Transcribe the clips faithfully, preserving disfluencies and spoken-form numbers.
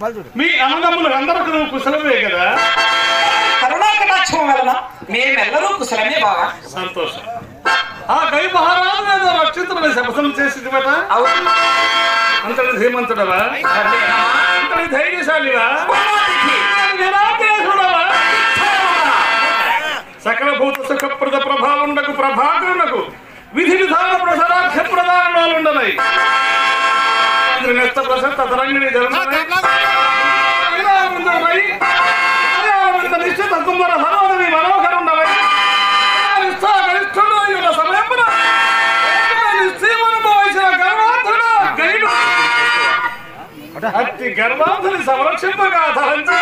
మీ అన్నదమ్ములు అందరికి నువ్వు కుశలమే కదా? కరుణాకటాక్షం వలన మేమెల్లరూ కుశలమే బావా. సంతోషం. ఆ గై మహారాజు ఏదో రక్షితులని శపథం చేసింది బట. అంతటి ధీమంతుడవా? అంతటి ధైర్యశాలివా? సకల భూత సుఖప్రద ప్రభావుండకు ప్రభాకరునకు విధి విధాన ప్రసరాఖ్య ప్రధానాలుండనై నెత్త ప్రసంత తరంగిణి ధర్మనై నిశ్చిత కుమ్మర హరోదవి మనోహరుండవై గరిష్ఠుడు సమయమున నిశ్చయమును వయసిన గర్వాంధుడు గైడు అట్టి గర్వాంధుని సంరక్షింపగా ధరించి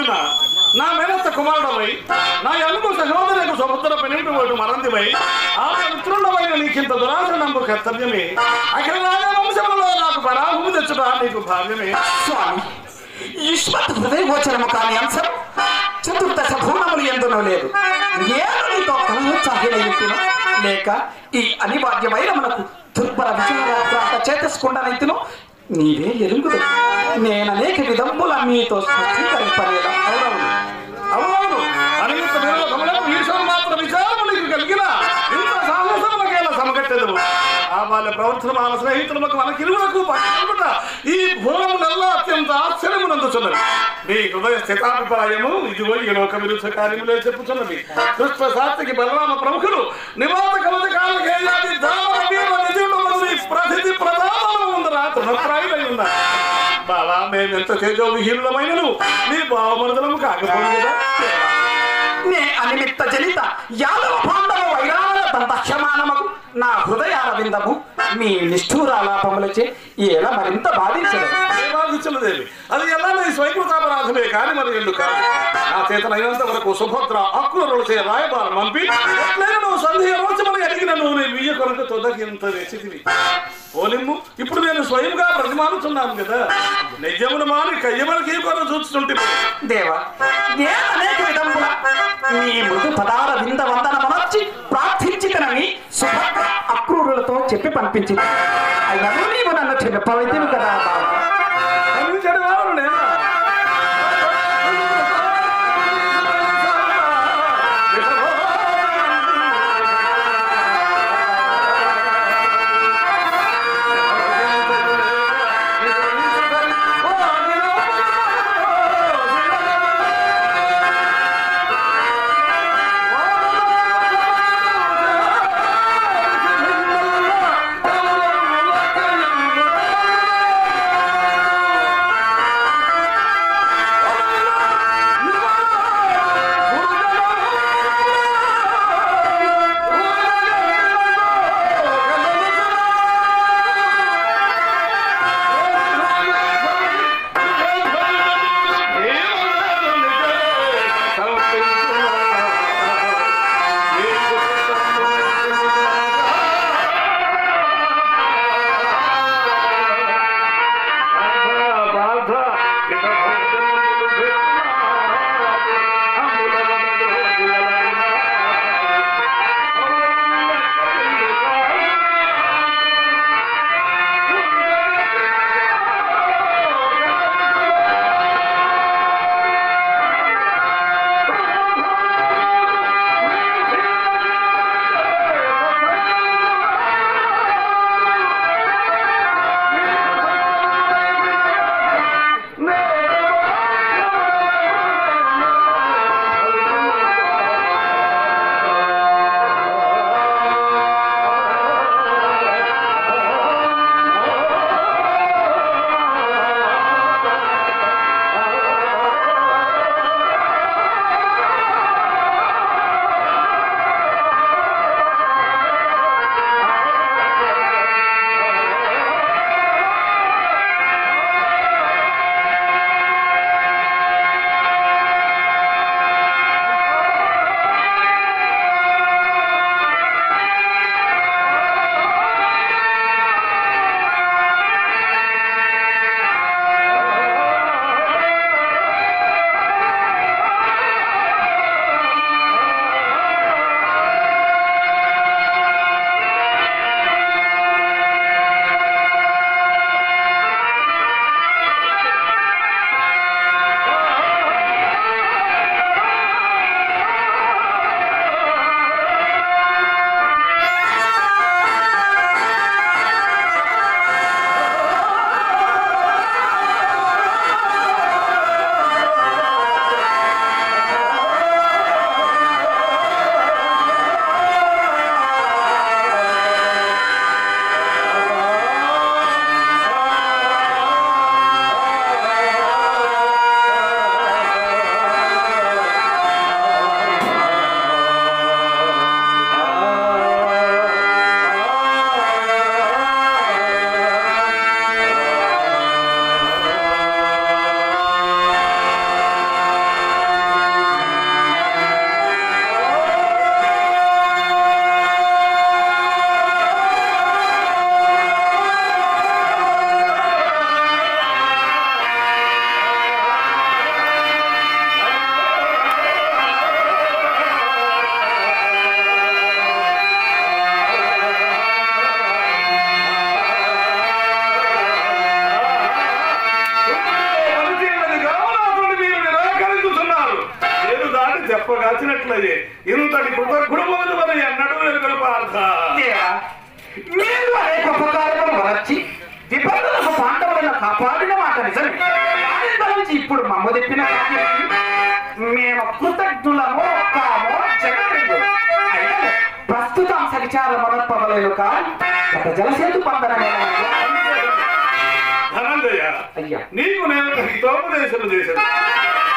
పుట్టిన నా మేనత్త కుమారుడవై నా అల్లుడు సహోదరులకు సముద్ర పెనిమిటి ఒకటి మరందివై ఆ మిత్రులమైన నీకింత దురాశనంబు కర్తవ్యమే అఖిల రాజ వంశంలో నాకు పరాభూమి తెచ్చుట నీకు భావ్యమే. స్వామి, యుష్మత్ హృదయగోచరము కాని అంశం చతుర్దశ భూమములు ఎందునో లేదు. నేను నీతో కలహోత్సాహినైతును లేక ఈ అనివార్యమైన మనకు దుర్బల విజయరాత్రాంత చేతస్కుండనైతును నీవే ఎరుగుదు. నేను అనేక విధముల మీతో స్పష్టీకరింపలేదా? అవునవును అవునవును అనిమిత్త విరోధములకు ఈశ్వరు మాత్రం విచారము నీకు కలిగిన ఇంత సాహసములకేలా సమకట్టెదవు. ఆ వాళ్ళ ప్రవర్తన మన స్నేహితులకు మన కిరువులకు పట్టుకుంటా ఈ భూములెల్లా అత్యంత ఆశ్చర్యమునందుచున్నది. నీ హృదయ స్థితాభిప్రాయము ఇదిగో ఈ లోక విరుద్ధ కార్యములే చెప్పుచున్నది. కృష్ణ సాత్వికి బలరామ ప్రముఖులు నివాత కవచ కాలకేయాది దాన వీర నిధులు ప్రతిథి ప్రధానము ఉందరా తృణప్రాయులై ఉన్నారు. బాబా మేమెంత తేజో విహీనులమైనను నీ భావమరుదలము కాకపోదు కదా. నే అనిమిత్త జనిత యాదవ పాండవ వైరాల దంతహ్యమానమగు నా హృదయాల విందము మీ నిష్ఠూరాలాపములచే ఎలా మరింత బాధించదు. బాధించలేదేవి అది ఎలా నీ స్వయంకృతాపరాధమే కాని మరి ఎందుకు కాదు. నా చేతనైనంత వరకు సుభద్ర అక్కులు చే రాయబారం పంపి ఎట్లయినా నువ్వు సందేహ రోజుమని అడిగిన నువ్వు నీ వియ్య కొరకు తొదగింత వేసిదివి. ఓలిమ్ము ఇప్పుడు నేను స్వయంగా ప్రతిమానుతున్నాను కదా. నిజమును మాని కయ్యమలకి కొను చూస్తుంటే దేవా, నేను అనేక విధముల నీ మృదు పదాల వింద వందనమనర్చి ప్రార్థించితనని సుభద్ర అక్రూరులతో చెప్పి పంపించింది. అయినా నీవు నన్ను చెప్పవైతివి కదా బాబా. చెడువారు నేను కాచినట్లయి ఇంతటి కృతజ్ఞుడు మన ఎన్నడూ ఎరుగల పార్థ. మీరు అనేక ఉపకారములు వలర్చి విపత్తులకు పాండవులను కాపాడిన మాట నిజమే. నుంచి ఇప్పుడు మమ్మ తెప్పిన మేము కృతజ్ఞులమో కామో జగదు. ప్రస్తుతం సవిచార మనోత్పవలేదు కానీ ఒక జలసేతు పందనమే. ధనంజయ, నీకు నేను హితోపదేశం చేశాను.